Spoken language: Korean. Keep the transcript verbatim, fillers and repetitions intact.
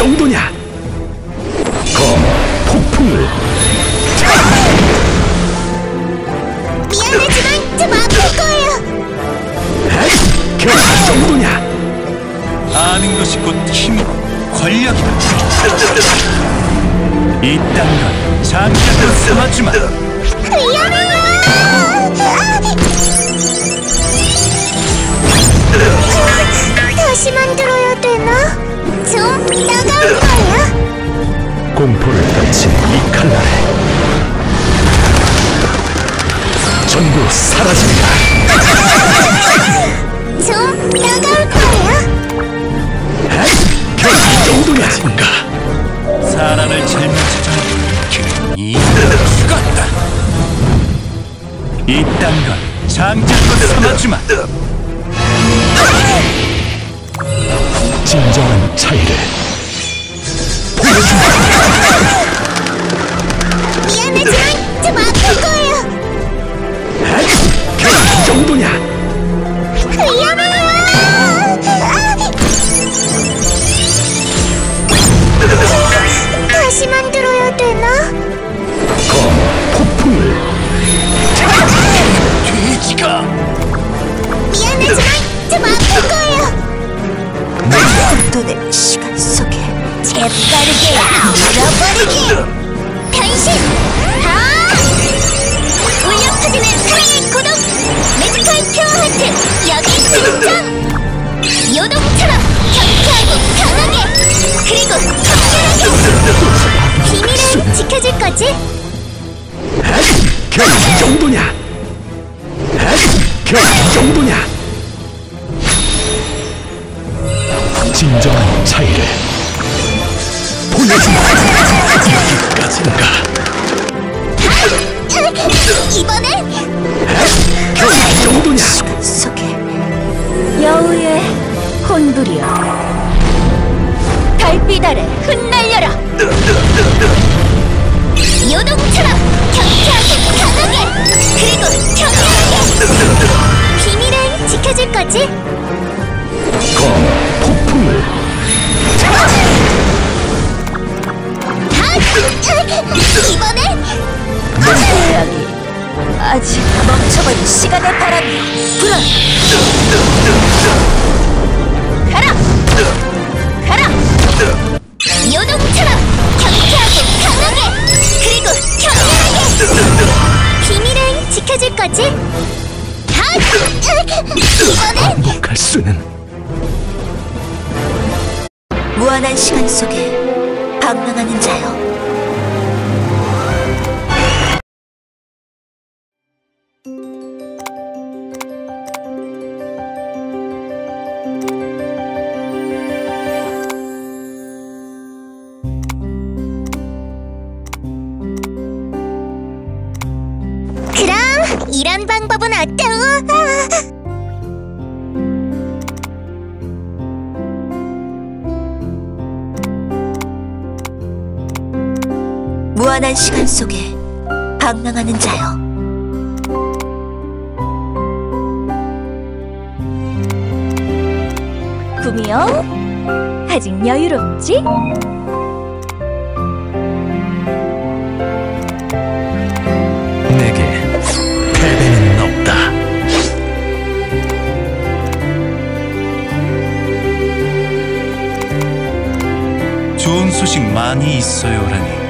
정도냐? 검 폭풍을. 미안하지만 좀 아플 거예요. 그 정도냐? 아는 것이 곧 힘이고 권력이다. 이딴 건 잠시라도 삼아주마. 위험해요. 다시 만들어야 되나? 좀 따가울 거예요. 공포를 떨친 이 칼날에 전부 사라진다. 좀 따가울 거예요. 그 정도냐? 사람을 잘못 찾아 이대로 죽었다. 이딴 건 잠자코 삼아주마. 진정한 차이를 보여준다. 미안하지만 좀 아플 거예요. 그 정도냐? 위험해요. 다시 만들어야 되나? 검 폭풍을. 돼지가 미안하지만 좀 아플 거예요. 분돈의 시간 속에 재빠르게 밀어버리기. 변신. 하! 울려 퍼지는 사이의 고동. 매지컬 퓨어 하트 여기 등장. 요동처럼 경쾌하고 강하게 그리고 특별하게. 비밀은 지켜줄 거지? 그 정도냐? 그 정도냐? 진정한 차이를 보여준다. 여기까지인가? 이번엔 그 정도냐? 시간 속에 여우의 혼불이여, 달빛 아래 흩날려라. 요동처럼 경쾌하고 강하게 그리고 경쾌하게. 비밀은 지켜줄 거지? 검 폭풍을. 이번엔 여기 아직 멈춰버린 시간의 바람이여 불어. 가라, 가라. 요동처럼 경쾌하고 강하게 그리고 경쾌하게. 비밀은 지켜줄 거지? 이번엔 반복할 수는. 무한한 시간 속에 방랑하는 자여. 그럼 이런 방법은 어때요? 무한한 시간 속에 방랑하는 자여. 꿈이여, 아직 여유롭지? 내게 패배는 없다. 좋은 소식 많이 있어요라니.